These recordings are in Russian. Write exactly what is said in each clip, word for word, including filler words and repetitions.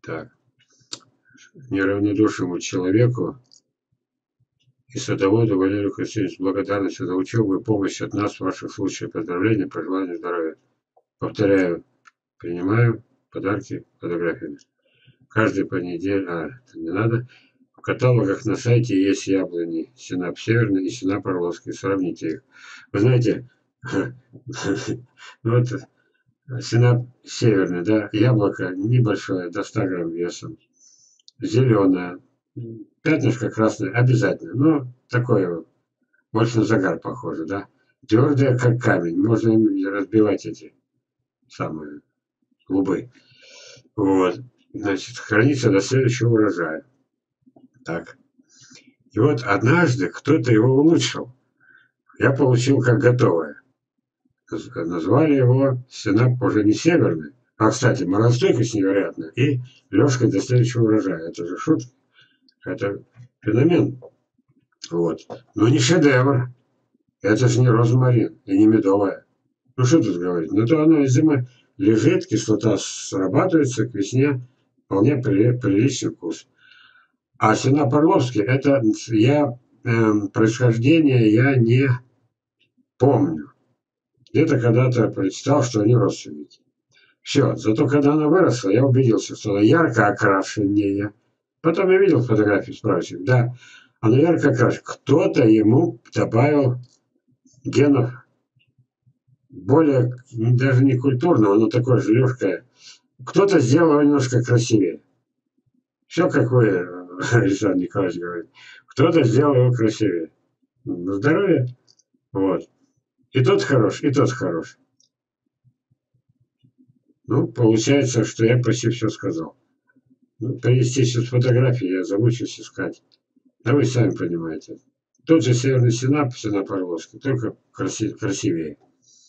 Так. Неравнодушному человеку и садоводу Валерию Константиновичу с благодарностью за учебу и помощь от нас в ваших случаях. Поздравления, пожелания здоровья. Повторяю, принимаю подарки фотографиями. Каждый понедельник, а, это не надо. В каталогах на сайте есть яблони Сенап Северный и Сенап Орловский. Сравните их. Вы знаете, вот Сенап Северный, да, яблоко небольшое, до ста грамм весом. Зеленое. Пятнышко красное обязательно. Но такое больше на загар похоже, да. Твердое, как камень. Можно им разбивать эти самые клубы. Вот. Значит, хранится до следующего урожая. Так. И вот однажды кто-то его улучшил. Я получил как готовое. Назвали его Сенап уже не Северный. А, кстати, морозостойкость невероятная. И лёжка до следующего урожая. Это же шутка. Это феномен. Вот. Но не шедевр. Это же не розмарин и не медовая. Ну что тут говорить? Ну то оно зимой лежит, кислота срабатывается, к весне вполне приличный вкус. А Сенап Орловский, это я э, происхождение я не помню. Где-то когда-то прочитал, что они родственники. Все. Зато когда она выросла, я убедился, что она ярко окрашеннее. Потом я видел фотографии справочник. Да, она ярко окрашена. Кто-то ему добавил генов более, даже не культурного, но такое же легкое. Кто-то сделал его немножко красивее. Все, как вы, Александр Николаевич, говорит. Кто-то сделал его красивее. На здоровье. Вот. И тот хорош, и тот хорош. Ну, получается, что я почти все сказал. Ну, привести сейчас фотографии, я замучусь искать. Да вы сами понимаете. Тот же Северный Сенап, Сенап Орловский, только краси, красивее.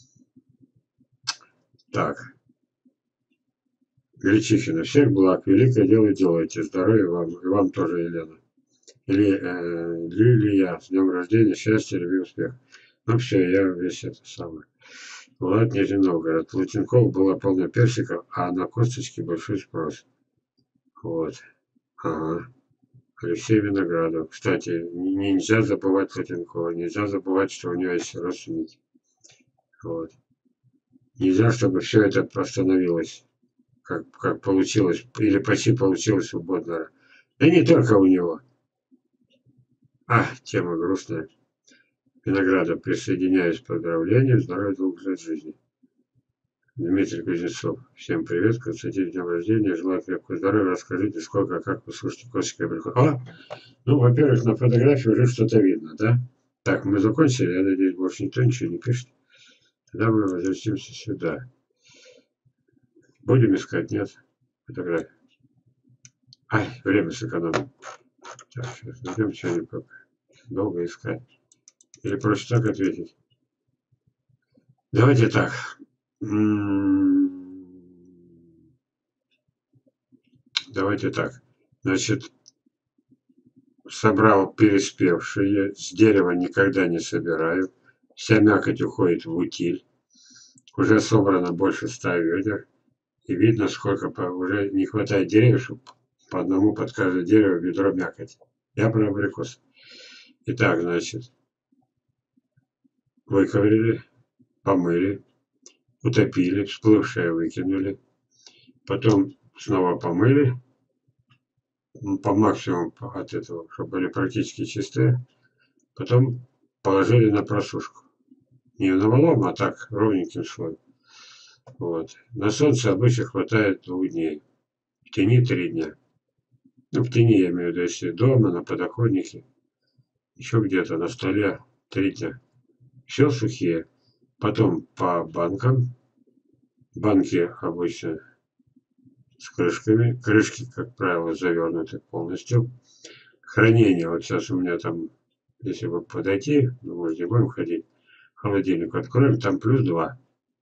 Так. Гречихина. Всех благ. Великое дело делаете. Здоровья вам. И вам тоже, Елена. Или э, Лилия. С днем рождения. Счастья, любви, успех. Ну все, я весь это самое. Влад Нижний Новгород. Лутенков было полно персиков, а на косточке большой спрос. Вот. Ага. Алексей Виноградов. Кстати, нельзя забывать Лутенкова. Нельзя забывать, что у него есть родственники. Вот. Нельзя, чтобы все это остановилось. Как, как получилось, или почти получилось у Боднера. Да не только у него. А, тема грустная. Виноградов, присоединяюсь к поздравлениям, здоровья, долгих лет жизни. Дмитрий Кузнецов. Всем привет, Константин, днем рождения, желаю крепкого здоровья, расскажите, сколько, как вы слушаете косточка абрикос. А, ну, во-первых, на фотографии уже что-то видно, да? Так, мы закончили, я надеюсь, больше никто ничего не пишет. Тогда мы возвратимся сюда. Будем искать, нет? Фотографии. Ай, время сэкономим. Так, сейчас найдем что-нибудь. Долго искать. Или проще так ответить. Давайте так. Давайте так. Значит, собрал переспевшие. С дерева никогда не собираю. Вся мякоть уходит в утиль. Уже собрано больше ста ведер. И видно, сколько по, уже не хватает деревьев, чтобы по одному под каждое дерево ведро мякоть. Я про абрикос. Итак, значит, выковырили, помыли, утопили, всплывшее выкинули. Потом снова помыли, по максимуму от этого, чтобы были практически чистые. Потом положили на просушку. Не на валом, а так, ровненьким слоем. Вот. На солнце обычно хватает двух дней. В тени три дня. Ну, в тени, я имею в виду, если дома, на подоконнике, еще где-то на столе три дня. Все сухие. Потом по банкам. Банки обычно с крышками. Крышки, как правило, завернуты полностью. Хранение. Вот сейчас у меня там, если бы подойти, ну, может, не будем ходить, холодильник откроем, там плюс два.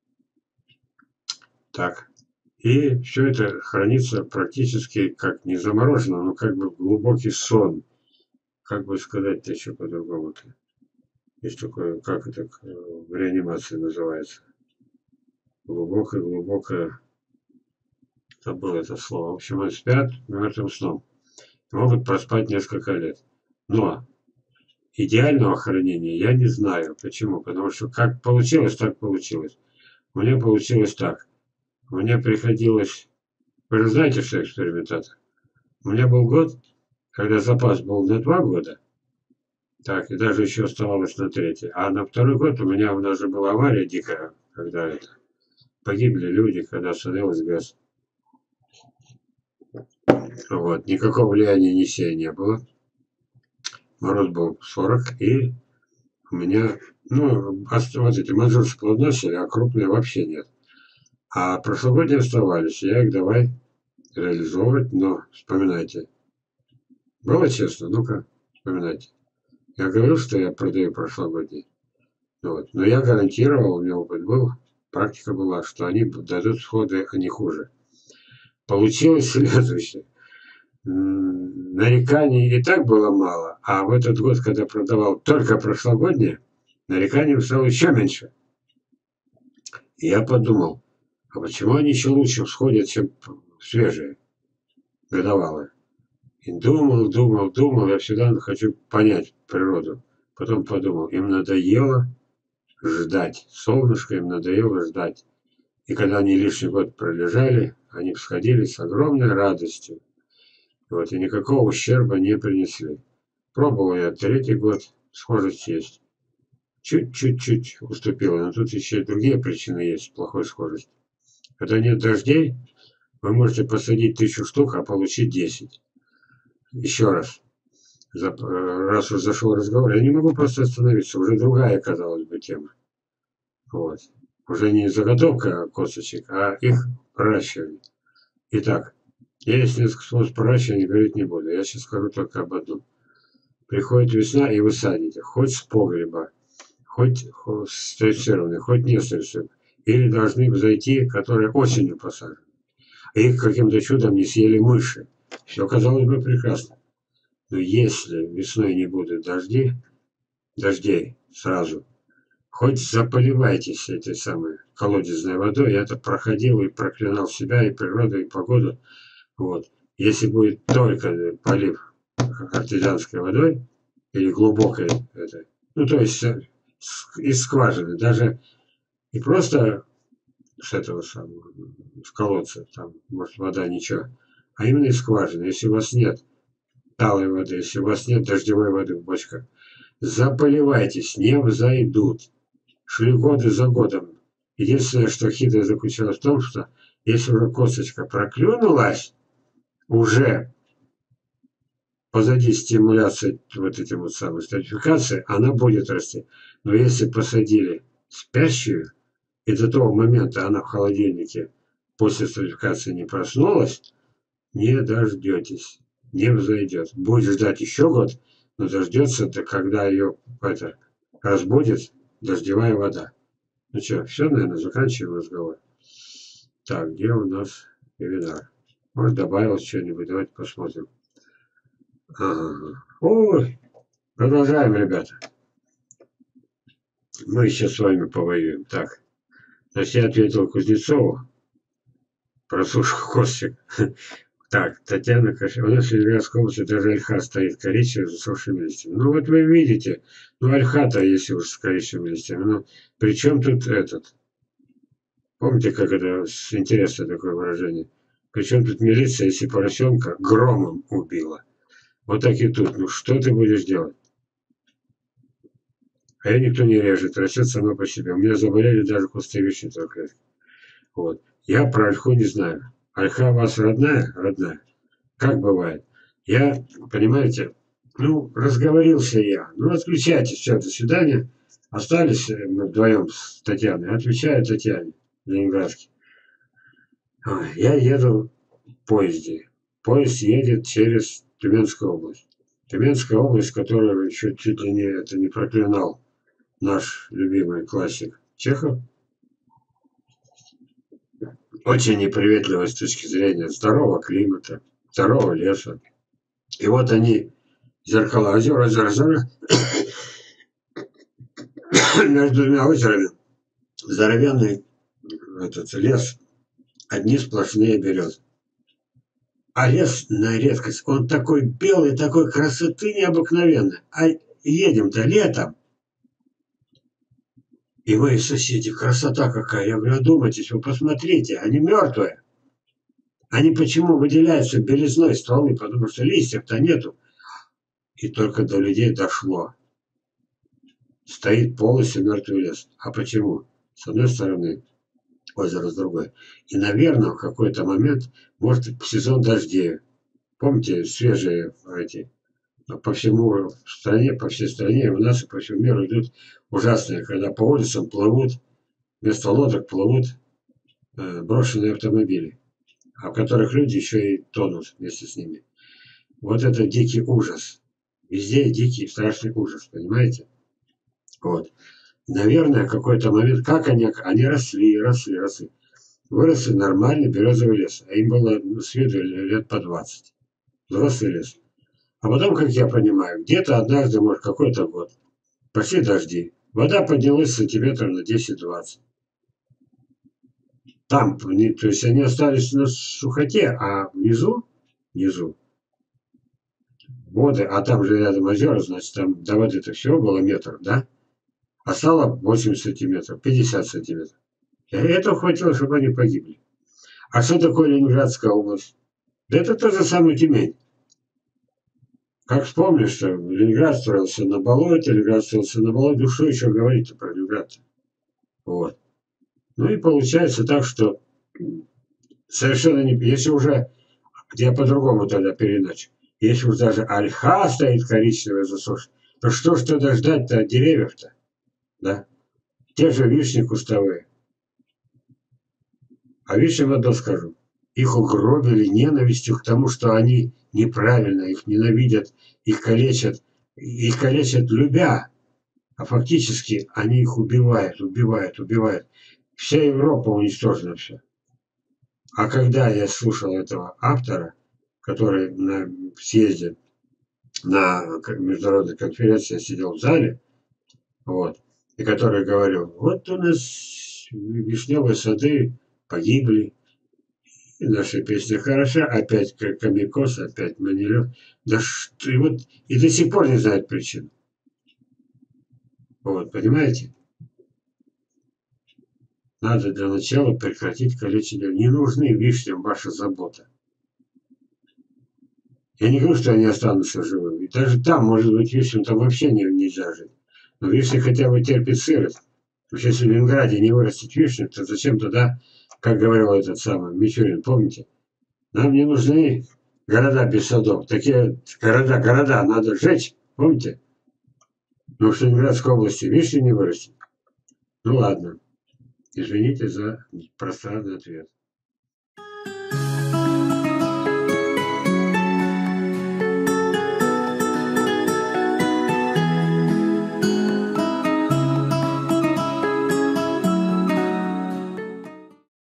Так. И все это хранится практически как не заморожено, но как бы глубокий сон. Как бы сказать-то еще по-другому-то. Есть такое, как это в реанимации называется. Глубокое-глубокое забыл это слово. В общем, они спят мертвым сном. Могут проспать несколько лет. Но идеального хранения я не знаю. Почему? Потому что как получилось, так получилось. У меня получилось так. Мне приходилось... Вы же знаете, что экспериментатор? У меня был год, когда запас был на два года. Так, и даже еще оставалось на третий. А на второй год у меня у нас же была авария дикая, когда это погибли люди, когда остановилась газ. Вот. Никакого влияния ни сия не было. Мороз был сорок, и у меня, ну, вот эти манжуры плодоносили, а крупные вообще нет. А прошлогодние оставались, я их давай реализовывать, но вспоминайте. Было честно? Ну-ка, вспоминайте. Я говорил, что я продаю прошлогодние. Вот. Но я гарантировал, у меня опыт был, практика была, что они дадут всходы, а не хуже. Получилось следующее. Нареканий и так было мало, а в этот год, когда продавал только прошлогодние, нареканий стало еще меньше. И я подумал, а почему они еще лучше всходят, чем свежие, годовалые? И думал, думал, думал, я всегда хочу понять природу. Потом подумал, им надоело ждать, солнышко им надоело ждать. И когда они лишний год пролежали, они всходили с огромной радостью. Вот, и никакого ущерба не принесли. Пробовал я третий год, схожесть есть. Чуть-чуть-чуть уступила, но тут еще и другие причины есть плохой схожести. Когда нет дождей, вы можете посадить тысячу штук, а получить десять. Еще раз, раз уж зашел разговор, я не могу просто остановиться, уже другая, казалось бы, тема. Вот. Уже не заготовка косточек, а их выращивание. Итак, я есть несколько способов выращивания, говорить не буду. Я сейчас скажу только об одном. Приходит весна, и вы садите, хоть с погреба, хоть стрессированные, хоть не стрессированные. Или должны зайти, которые осенью посажены. Их каким-то чудом не съели мыши. Все казалось бы прекрасно. Но если весной не будет дожди, дождей сразу, хоть заполивайтесь этой самой колодезной водой. Я это проходил и проклинал себя, и природу, и погоду. Вот. Если будет только полив артезианской водой или глубокой этой, ну то есть из скважины, даже не просто с этого самого, с колодца, там, может, вода ничего, а именно из скважины. Если у вас нет талой воды, если у вас нет дождевой воды в бочках, заполивайтесь, не взойдут. Шли годы за годом. Единственное, что хитрость заключалась в том, что если уже косточка проклюнулась, уже позади стимуляции вот этим вот самой стратификации, она будет расти. Но если посадили спящую, и до того момента она в холодильнике после стратификации не проснулась, не дождетесь, не взойдет. Будет ждать еще год, но дождется, когда ее это, разбудит дождевая вода. Ну что, все, наверное, заканчиваем разговор. Так, где у нас вебинар? Может, добавилось что-нибудь, давайте посмотрим. Ага. Ой, продолжаем, ребята. Мы сейчас с вами повоюем. Так, значит, я ответил Кузнецову про сушку косточек. Так, Татьяна Кашева. У нас в Ленинградской области даже ольха стоит коричневая с засохшими листьями. Ну вот вы видите, ну ольха-то, если уж с коричневыми листьями. Ну, при чем тут этот? Помните, как это интересное такое выражение? Причем тут милиция, если поросенка громом убила. Вот так и тут. Ну что ты будешь делать? А ее никто не режет, растет само по себе. У меня заболели даже кусты вишневой клетки. Вот. Я про ольху не знаю. Ольха у вас родная? Родная. Как бывает? Я, понимаете, ну, разговорился я. Ну, отключайтесь, все, до свидания. Остались мы вдвоем с Татьяной. Отвечаю Татьяне, Ленинградский. Я еду в поезде. Поезд едет через Тюменскую область. Тюменская область, которую чуть, чуть ли не, это не проклинал наш любимый классик Чехов. Очень неприветливая с точки зрения здорового климата, здорового леса. И вот они, зеркала озера, озера, озера, между двумя озерами здоровенный этот лес, одни сплошные березы. А лес на редкость, он такой белый, такой красоты необыкновенной. А едем-то летом, и мои соседи, красота какая. Я говорю, одумайтесь, вы посмотрите, они мертвые. Они почему выделяются белизной стволы? Потому что листьев-то нету. И только до людей дошло. Стоит полностью мертвый лес. А почему? С одной стороны, озеро, с другой. И, наверное, в какой-то момент, может, сезон дождей. Помните, свежие эти, по всему стране, по всей стране, у нас и по всему миру идут ужасные, когда по улицам плывут, вместо лодок плывут э, брошенные автомобили, а в которых люди еще и тонут вместе с ними. Вот это дикий ужас. Везде дикий страшный ужас, понимаете? Вот. Наверное, в какой-то момент, как они, они росли, росли, росли. Выросли нормальный березовый лес. А им было ну, с виду лет по двадцать. Взрослый лес. А потом, как я понимаю, где-то однажды, может, какой-то год, пошли дожди. Вода поднялась сантиметров на десять-двадцать. Там, то есть они остались на сухоте, а внизу, внизу, воды, а там же рядом озера, значит, там до воды-то всего было метр, да? А стало восемьдесят сантиметров, пятьдесят сантиметров. И этого хватило, чтобы они погибли. А что такое Ленинградская область? Да это то же самое Тюмень. Как вспомнишь, что Ленинград строился на болоте, Ленинград строился на болоте, ну что еще говорить про Ленинград? Вот. Ну и получается так, что совершенно не... Если уже, я по-другому тогда переначу, если уж даже ольха стоит коричневая засушена, то что ж тогда ждать-то от деревьев-то? Да? Те же вишни кустовые. А вишням одно скажу. Их угробили ненавистью к тому, что они неправильно, их ненавидят, их калечат, их калечат любя, а фактически они их убивают, убивают, убивают. Вся Европа уничтожена все. А когда я слушал этого автора, который на съезде, на международной конференции я сидел в зале, вот, и который говорил, вот у нас вишневые сады погибли, и наша песня хороша, опять Комикос, опять Манилев. Да что, и вот, и до сих пор не знает причин. Вот, понимаете? Надо для начала прекратить калечение. Не нужны вишням ваша забота. Я не говорю, что они останутся живыми. И даже там, может быть, вишням там вообще не, нельзя жить. Но вишня хотя бы терпит сырость. Потому что если в Ленинграде не вырастет вишня, то зачем тогда, как говорил этот самый Мичурин, помните? Нам не нужны города без садов. Такие города, города надо сжечь, помните? Но в Ленинградской области вишни не вырастет. Ну ладно. Извините за пространный ответ.